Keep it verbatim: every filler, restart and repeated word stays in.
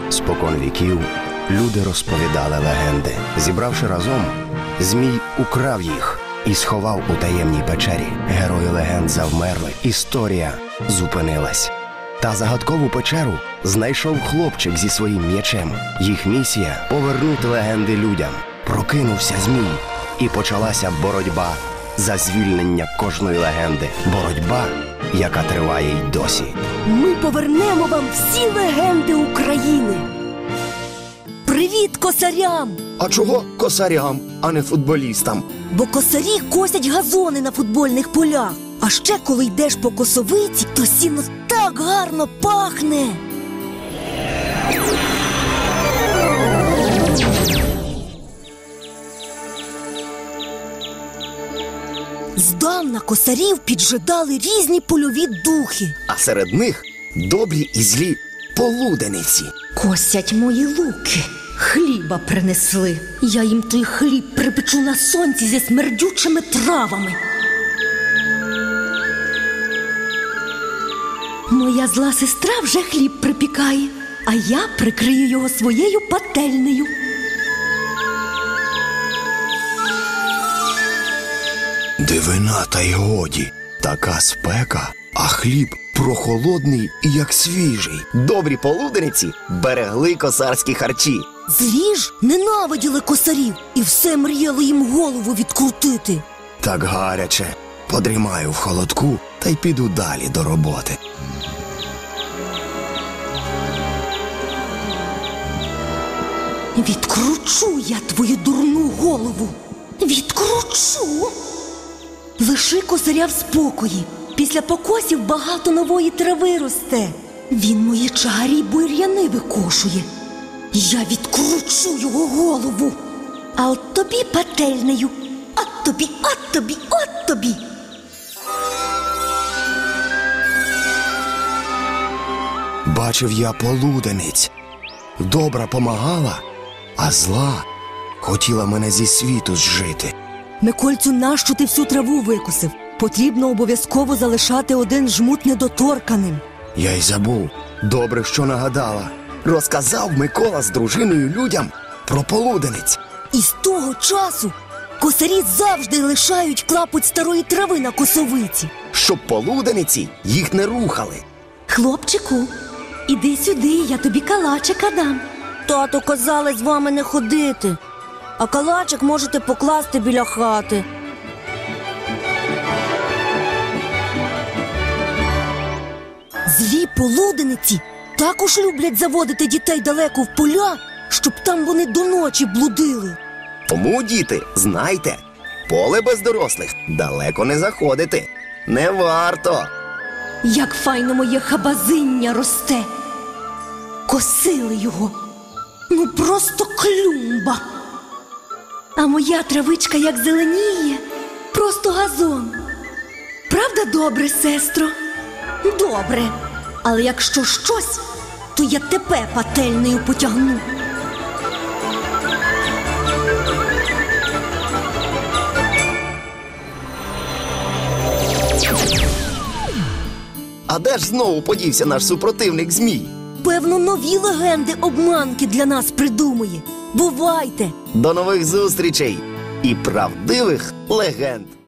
Спокон віків люди розповідали легенди. Зібравши разом, Змій украв їх і сховав у таємній печері. Герої легенд завмерли, історія зупинилась. Та загадкову печеру знайшов хлопчик зі своїм м'ячем. Їх місія – повернути легенди людям. Прокинувся Змій, і почалася боротьба за звільнення кожної легенди. Боротьба, яка триває й досі. Ми повернемо вам всі легенди України. Привіт косарям! А чого косарям, а не футболістам? Бо косарі косять газони на футбольних полях. А ще коли йдеш по Косовиці, то сіно так гарно пахне. Здавна косарів піджидали різні польові духи. А серед них добрі і злі полудениці. Косять мої луки, хліба принесли. Я їм той хліб припечу на сонці зі смердючими травами. Моя зла сестра вже хліб припікає, а я прикрию його своєю пательнею. Дивина, та й годі. Така спека, а хліб прохолодний і як свіжий. Добрі полудениці берегли косарські харчі. Злі ж ненавиділи косарів і все мріяли їм голову відкрутити. Так гаряче. Подрімаю в холодку та й піду далі до роботи. Відкручу я твою дурну голову. Відкручу. Лиши косаря в спокої. Після покосів багато нової трави росте. Він мої чагарі й бур'яни викошує. Я відкручу його голову. А от тобі пательнею. От тобі, от тобі, от тобі. Бачив я полудениць. Добра помагала, а зла хотіла мене зі світу зжити. Микольцю, нащо ти всю траву викосив? Потрібно обов'язково залишати один жмут недоторканим. Я й забув. Добре, що нагадала. Розказав Микола з дружиною людям про полудениць. І з того часу косарі завжди лишають клапоть старої трави на Косовиці. Щоб полудениці їх не рухали. Хлопчику, іди сюди, я тобі калачика дам. Тато казали з вами не ходити, а калачик можете покласти біля хати. Злі полудениці також люблять заводити дітей далеко в поля, щоб там вони до ночі блудили. Тому, діти, знайте, поле без дорослих далеко не заходити. Не варто. Як файно моє хабазиння росте. Косили його. Ну просто клюмба. А моя травичка як зеленіє. Просто газон. Правда добре, сестро? Добре. Але якщо щось, то я тебе пательнею потягну. А де ж знову подівся наш супротивник Змій? Певно, нові легенди-обманки для нас придумує. Бувайте! До нових зустрічей і правдивих легенд!